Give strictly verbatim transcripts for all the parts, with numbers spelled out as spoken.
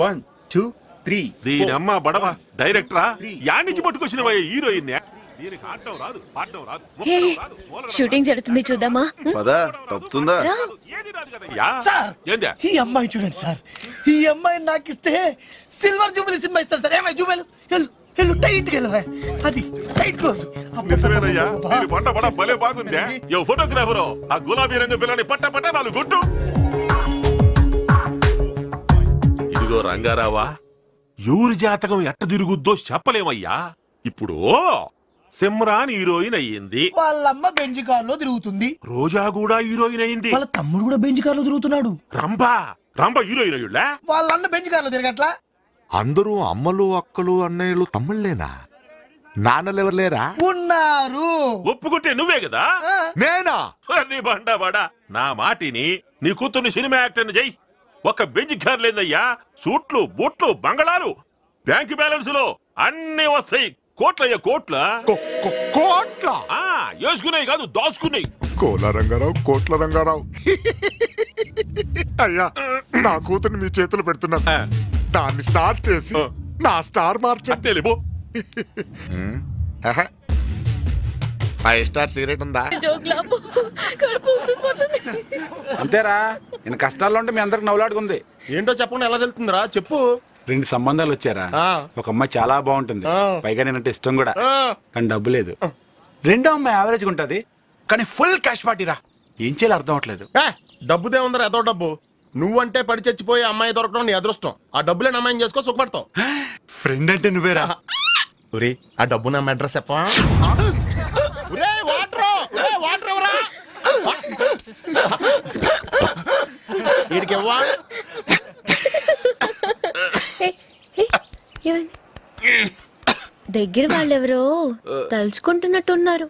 One two three. దీని అమ్మ బడవ డైరెక్టరా add నుంచి పట్టుకొచ్చిన హీరోయిన్. షూటింగ్ జరుగుతుంది చూద్దామా? పదా తప్పుతుందా? ఈ అమ్మాయి చూడండి సార్, ఈ అమ్మాయి నాకు ఇస్తే సిల్వర్ జూబిలీ సినిమా ఇస్తాను సార్. ఏమై జూబిలీ వెళ్ళు టైట్ గా అది టైట్ క్లోజ్. నిజమేనయ్యా, పంట పడ భలే బాగుందే. యో ఫోటోగ్రాఫరు ఆ గులాబీ రంగు పిల్లని పట్ట పట్ట నాలుగు గుట్టు. ఇదిగో రంగారావా, ఎవరి జాతకం ఎట్ట తిరుగుద్దో చెప్పలేమయ్యా. ఇప్పుడు సిమ్రాన్ హీరోయిన్ అయ్యింది, వాళ్ళమ్మ బెంజ్ కార్ లో తిరుగుతుంది. రోజా కూడా హీరోయిన్ అయ్యింది, వాళ్ళ తమ్ముడు కూడా బెంజ్ కార్ లో తిరుగుతున్నాడు. రంభా రంభ హీరోయిన్ అయ్యుళ్ళా. వాళ్ళ అన్న బెంజ్ కార్ లో తిరగట్లా. అందరూ అమ్మలు అక్కలు అన్నయ్యలు తమ్ముళ్ళేనా? నాన్నలు ఎవరు లేరా? ఉన్నారు. ఒప్పుకుంటే నువ్వే కదా. నేనా? నీ బండా బడా నా మాటిని నీ కూతుర్ని సినిమా యాక్టర్ చెయ్యి. ఒక బెంచ్ కార్ లేదయ్యా, సూట్లు బూట్లు బంగళాలు బ్యాంక్ బ్యాలెన్స్ లో అన్ని వస్తాయి. కోట్లయ్యా కోట్ల కోట్ల వేసుకున్నాయి కాదు దాచుకున్నాయి. కోల రంగారావు కోట్ల రంగారావు. అయ్యా నా కూతుర్ని మీ చేతులు పెడుతున్నా, దాన్ని స్టార్ట్ చేసి నా స్టార్ మార్చండి. ఫైవ్ స్టార్ సిగరెట్ ఉందా? అంతేరా, నేను కష్టాల్లో ఉంటే మీ అందరికి నవ్వులాడుకుంది. ఏంటో చెప్పకుండా ఎలా తెలుతుందిరా? చెప్పు. రెండు సంబంధాలు వచ్చారా, ఒక అమ్మాయి చాలా బాగుంటుంది, పైగా నేనంటే ఇష్టం కూడా, కానీ డబ్బు లేదు. రెండో అమ్మాయి యావరేజ్ ఉంటది, కానీ ఫుల్ క్యాష్ పార్టీరా. ఏం చేయాలి అర్థం అవట్లేదు. డబ్బుదే ఉందరా, ఏదో డబ్బు. నువ్వంటే పడి చచ్చిపోయి అమ్మాయి దొరకడం నీ అదృష్టం. ఆ డబ్బులే అమ్మాయిని చేసుకో, సుఖపడతావు. ఫ్రెండ్ అంటే నువ్వేరా? ఒరే ఆ డబ్బు నా అడ్రస్ చెప్పవా? దగ్గర వాళ్ళెవరో తలుచుకుంటున్నట్టున్నారు.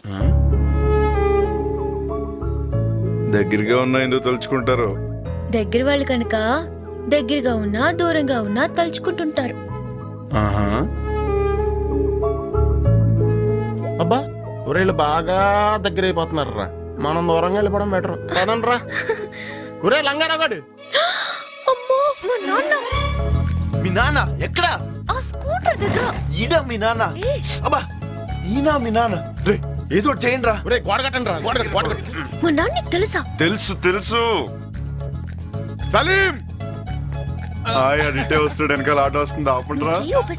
దగ్గరగా ఉన్నా ఎందుకు తలుచుకుంటారు? దగ్గర వాళ్ళు కనుక దగ్గరగా ఉన్నా దూరంగా ఉన్నా తలుచుకుంటుంటారు. అబ్బా ఊరేళ్ళు బాగా దగ్గర అయిపోతున్నారు రా, మనం దూరంగా వెళ్ళిపోవడం బెటర్ కదండి రా. ఊరే లంగారాగాడు. మీ నాన్న ఎక్కడ? ఆ స్కూటర్ దగ్గర. ఈడ మీ నాన్న? అబ్బా ఈనా మీ నాన్న? రే ఏదో చేయండి రా. ఊరే గోడ కట్టండి రా, గోడ కట్టి గోడ కట్టి. మా నాన్న తెలుసా? తెలుసు తెలుసు. సలీం అడిటే వస్తాడు, వెనకాల ఆటో వస్తుంది, ఆపండిరా.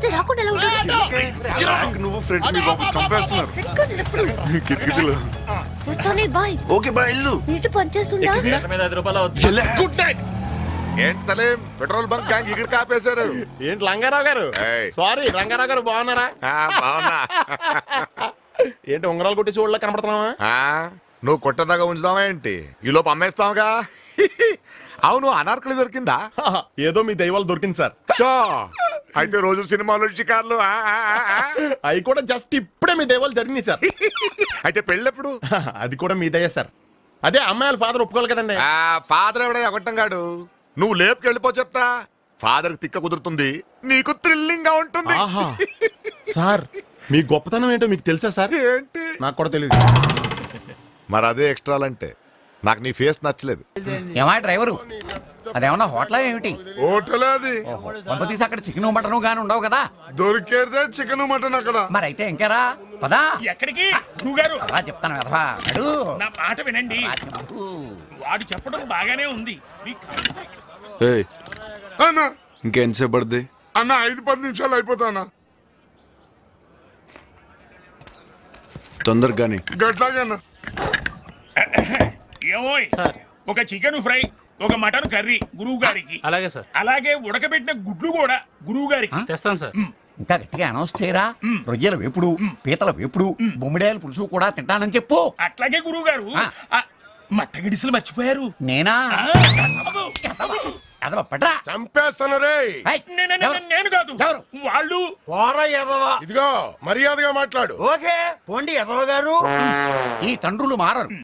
నువ్వు ఫ్రెండ్ మీ బాబు చంపేస్తున్నారు. కిటికీలు వస్తానే బాయ్. ఓకే బాయ్ ఇల్లు నీటి పనిచేస్తుందా? Good night. ఏంటి సలీం, పెట్రోల్ బంక్ గ్యాంగ్ ఇక్కడ కాపేశారు. ఏంటి లంగారావు గారు? సారీ రంగారావు గారు, బాగున్నారా? బాగున్నా. ఏంటి ఉంగరాలు కొట్టి చూడలే కనపడుతున్నావా? నువ్వు కొట్టదాకా ఉంచుదావా ఏంటి? ఈ లోపు అమ్మేస్తావుగా. అవును, అనార్కలి దొరికిందా? ఏదో మీ దైవాలు దొరికింది సార్. అయితే రోజు సినిమాలు షికార్లు అవి కూడా జస్ట్ ఇప్పుడే మీ దైవాలు జరిగినాయి సార్. అయితే పెళ్ళెప్పుడు? అది కూడా మీ దయ సార్. అదే అమ్మాయిల ఫాదర్ ఒప్పుకోవాలి కదండి. ఫాదర్ ఎవడే ఎగొట్టంగాడు, నువ్వు లేపుకి వెళ్ళిపో చెప్తా. ఫాదర్ తిక్క కుదురుతుంది, నీకు థ్రిల్లింగ్ గా ఉంటుంది. సార్ మీ గొప్పతనం ఏంటో మీకు తెలుసా సార్? ఏంటి? నాకు కూడా తెలియదు. మరి అదే ఎక్స్ట్రాలంటే. నాకు నీ ఫేస్ నచ్చలేదు. ఏమా డ్రైవరు, అదేమన్నా హోటల్ ఏమిటి? హోటల్ అది తీసి అక్కడ చికెన్ మటన్ గాని ఉండవు కదా? దొరికేదే చికెన్ మటన్ అక్కడ. మరి అయితే ఇంకేరా పదా. ఎక్కడికి గురుగారు? అలా చెప్తాను కదా, నా మాట వినండి. వాడు చెప్పడం బాగానే ఉంది. అన్నా ఇంకెంతసేపు పడుతుంది అన్న? ఐదు పది నిమిషాలు అయిపోతానా? తొందరగానే గట్లాగన్నా. ఏమోయ్ సార్, ఒక చికెన్ ఫ్రై, ఒక మటన్ కర్రీ గురువు గారికి. అలాగే సార్. అలాగే ఉడకబెట్టిన గుడ్లు కూడా గురువు గారికి తెస్తాను సార్. ఇంకా గట్టిగా అనౌన్స్ చేయరా. రొయ్యల వేపుడు, పీతల వేపుడు, బొమ్మిడాయల పులుసు కూడా తింటానని చెప్పు. అట్లాగే గురువు గారు. మట్టగిడిసలు మర్చిపోయారు. నేనా? చంపేస్తాను రే. నేను కాదు, వాళ్ళు. ఇదిగో మర్యాదగా మాట్లాడు. ఓకే పోండి ఎదవ గారు. ఈ తండ్రులు మారరు.